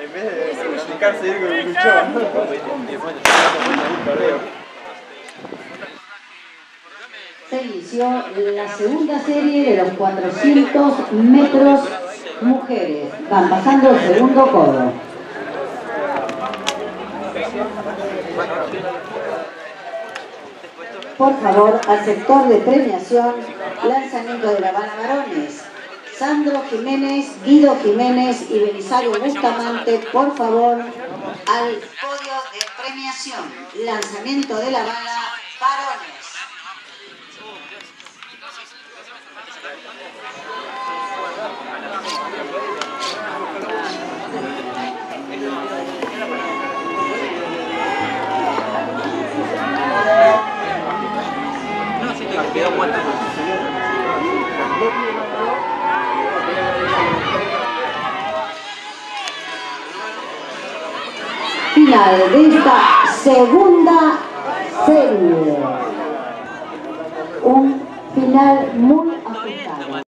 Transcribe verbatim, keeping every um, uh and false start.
En vez de practicarse ir con el luchón. Se inició la segunda serie de los cuatrocientos metros mujeres. Van pasando el segundo codo. Por favor, al sector de premiación, lanzamiento de la bala varones. Sandro Jiménez, Guido Jiménez y Belisario Bustamante, por favor, al podio de premiación. Lanzamiento de la bala varones. Final de esta segunda serie. Un final muy ajustado.